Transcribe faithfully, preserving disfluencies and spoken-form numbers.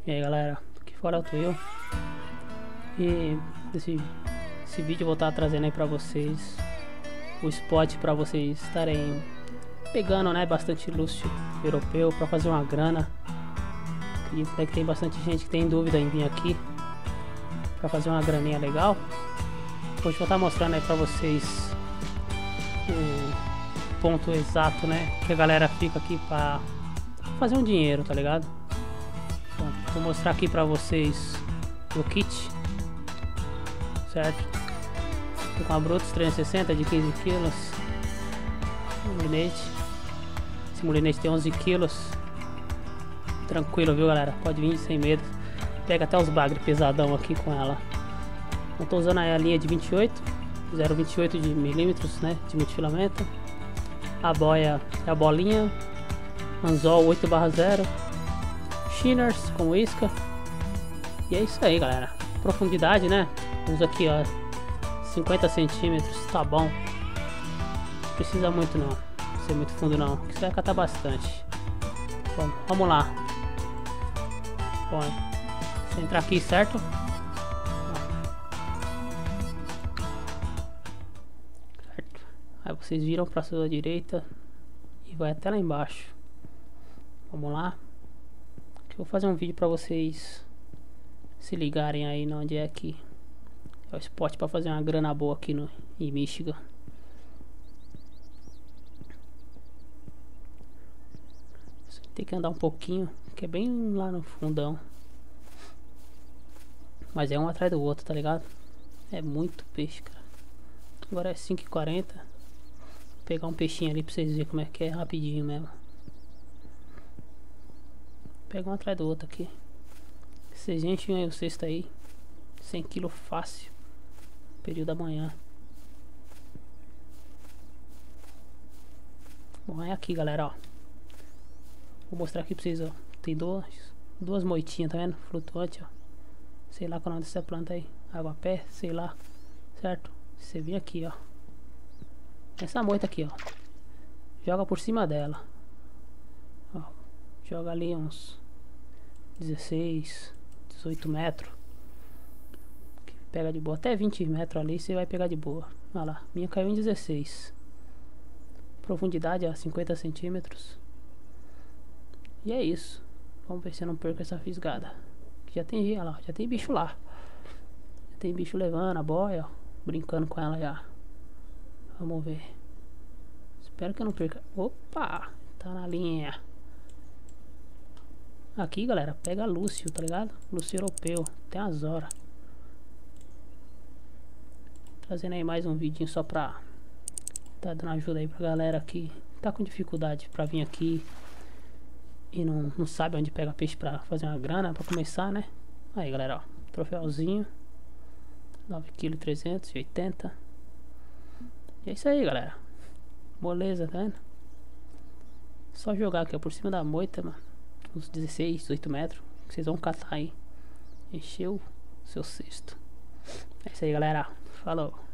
E aí galera, aqui fora eu tô eu. E esse, esse vídeo eu vou estar trazendo aí pra vocês o spot pra vocês estarem pegando, né, bastante luxo europeu pra fazer uma grana. Acredito que tem bastante gente que tem dúvida em vir aqui pra fazer uma graninha legal. Hoje eu vou estar mostrando aí pra vocês o ponto exato, né, que a galera fica aqui pra fazer um dinheiro, tá ligado? Bom, vou mostrar aqui pra vocês o kit, certo? Tô com a Brutus trezentos e sessenta de quinze quilos, molinete. Esse molinete tem onze quilos, tranquilo, viu galera? Pode vir sem medo. Pega até os bagre pesadão aqui com ela. Eu tô usando a linha de vinte e oito, zero vírgula vinte e oito de milímetros, né, de multifilamento. A boia é a bolinha, anzol oito barra zero, Shinners com isca. E é isso aí galera. Profundidade, né, uso aqui ó cinquenta centímetros, tá bom. Não precisa muito não, não ser muito fundo não, que você vai catar bastante. Bom, vamos lá. Bom, você entrar aqui, certo? Certo. Aí vocês viram para sua direita e vai até lá embaixo. Vamos lá. Que eu vou fazer um vídeo para vocês se ligarem aí onde é que é o spot para fazer uma grana boa aqui no em Michigan. Você tem que andar um pouquinho, que é bem lá no fundão. Mas é um atrás do outro, tá ligado? É muito peixe, cara. Agora é cinco e quarenta. Vou pegar um peixinho ali pra vocês verem como é que é, rapidinho mesmo. Pega um atrás do outro aqui. Vocês enchem aí o cesto aí. cem quilos fácil. Período da manhã. Bom, é aqui galera, ó. Vou mostrar aqui pra vocês, ó. Tem duas, duas moitinhas, tá vendo? Flutuante, ó. Sei lá qual é o nome dessa planta aí. Água pé, sei lá. Certo? Você vem aqui, ó. Essa moita aqui, ó. Joga por cima dela. Ó. Joga ali uns dezesseis, dezoito metros. Pega de boa. Até vinte metros ali você vai pegar de boa. Olha lá. Minha caiu em dezesseis. Profundidade, ó. cinquenta centímetros. E é isso. Vamos ver se eu não perco essa fisgada. Já tem, olha lá, já tem bicho lá. Já tem bicho levando a boia, ó, brincando com ela já. Vamos ver. Espero que eu não perca. Opa! Tá na linha. Aqui galera, pega Lúcio, tá ligado? Lúcio europeu. Tem as horas. Trazendo aí mais um vidinho só pra tá dando ajuda aí pra galera que tá com dificuldade pra vir aqui e não, não sabe onde pega peixe pra fazer uma grana, pra começar, né? Aí galera, ó, troféuzinho nove quilos trezentos e oitenta. E é isso aí galera. Moleza, tá vendo? Só jogar aqui ó, por cima da moita, mano. Uns dezesseis, dezoito metros. Que vocês vão catar aí. Encheu seu cesto. É isso aí galera. Falou.